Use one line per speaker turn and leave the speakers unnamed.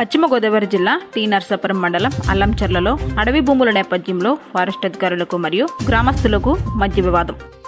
పశ్చిమ గోదావరి జిల్లా టీ నర్సాపురం మండలం అల్లంచర్లలో అడవి భూముల నేపథ్యంలో ఫారెస్ట్ అధికారులకు మరియు గ్రామస్తులకు మధ్య వివాదం.